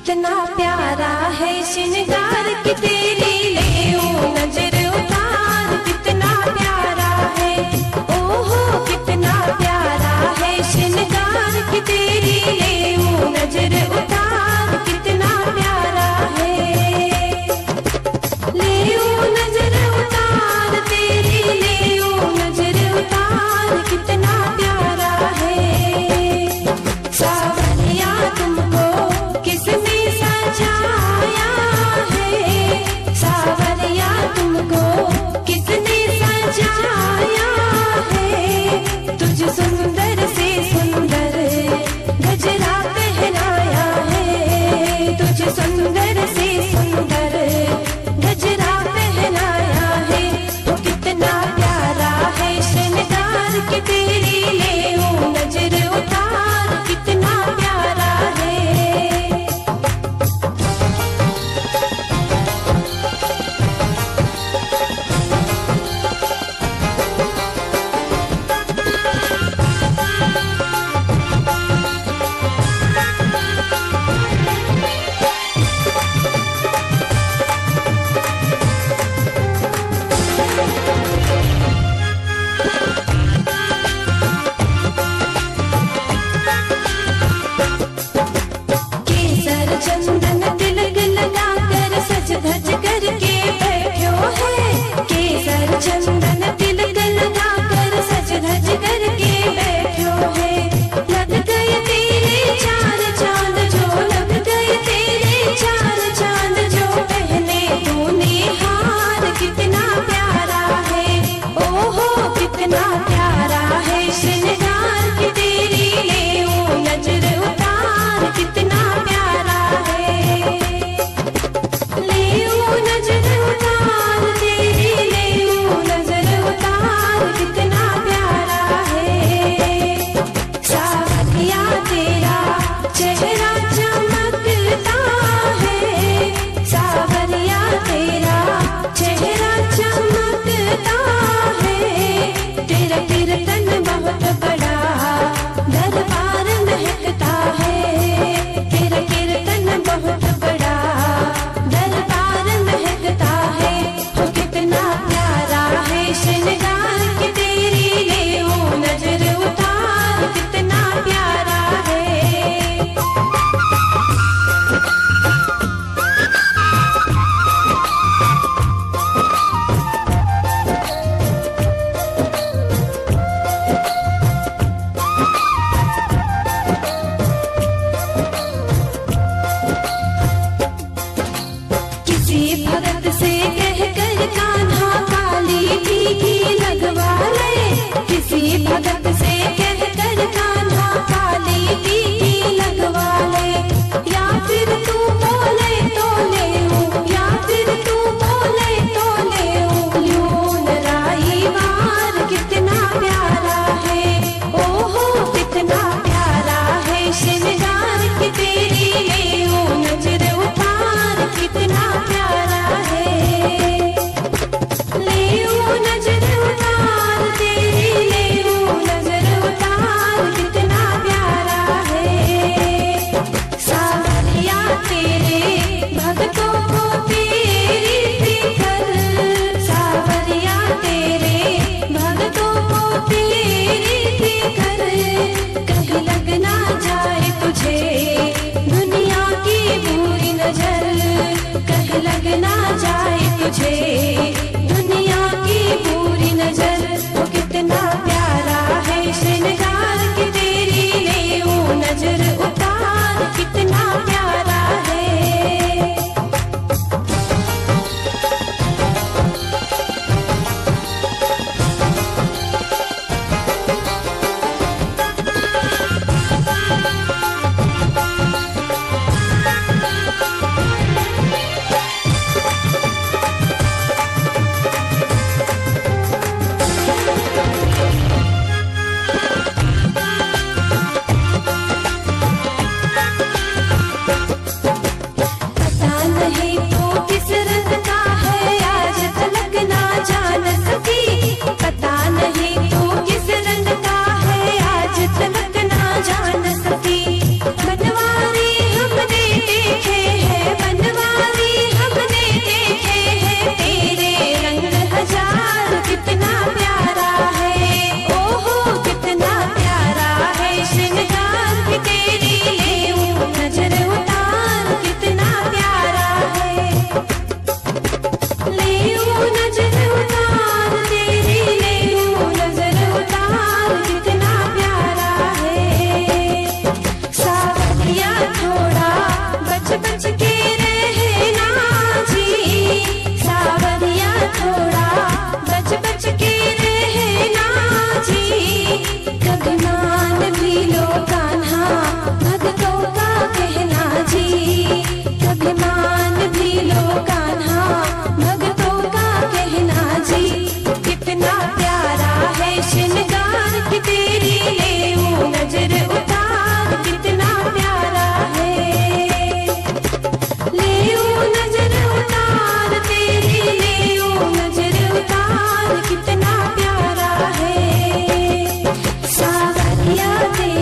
कितना प्यारा है श्रृंगार की तेरी ले ओ नजर उतार, कितना प्यारा है, ओहो कितना प्यारा है श्रृंगार की तेरी ले ओ नजर उतार, कितना प्यारा है, ले ओ नजर उतार तेरी ले ओ नजर उतार, कितना प्यारा है। सावरिया तुमको किसने सजाया है, सावरिया तुमको किसने सजाया है, तुझ सुंदर से सुंदर गजरा पहनाया है, तुझ सुंदर से सुंदर गजरा पहनाया है, वो कितना प्यारा है श्रृंगार की तेरी ले ओ नजर उतार, कितना प्यारा है। केसर चंदन तिलक लगा कर सज धज करके बैठो है, केसर चंदन तिलक लगा कर सज धज करके बैठो है, लग गए तेरे चार चांद जो, लग गए तेरे चार चांद जो, पहने तूने हार, कितना प्यारा है, ओहो कितना प्यारा है श्रृंगार की तेरी ले ओ नजर उतार, कितना प्यारा है, ले ओ नजर उतार तेरी ले ओ नजर उतार, कितना प्यारा है। सावरिया तेरा चेहरा चमकता है, सावरिया तेरा चेहरा चमकता है, तेरा कीर्तन बहुत बड़ा दरबार महकता है, तेरा कीर्तन बहुत बड़ा दरबार महकता है, वो कितना प्यारा है श्रृंगार की तेरी ले ओ नजर उतार, कितना प्यारा है। किसी भगत से कहकर कान्हा काली टीकी लगवा ले, किसी भगत से कहकर कान्हा काली टीकी लगवा ले, या फिर तू बोले तो ले ऊं, या फिर तू बोले तो ले ऊं, यूं राई वार, कितना प्यारा है, ओहो कितना प्यारा है श्रृंगार की तेरी ले ओ नजर उतार, कितना प्यारा है, ले ओ नजर उतार तेरी ले ओ नजर उतार, कितना प्यारा है। सावरिया तेरे भक्तों को तेरी फिकर, सावरिया तेरे भक्तों को तेरी फिकर, कहीं लग ना जाए तुझे दुनिया की बुरी नजर, कहीं लग ना जाए तुझे दुनिया की बुरी नजर, वो कितना प्यारा है श्रृंगार की तेरी ले ओ नजर उतार, कितना प्यारा है। मैया तेरी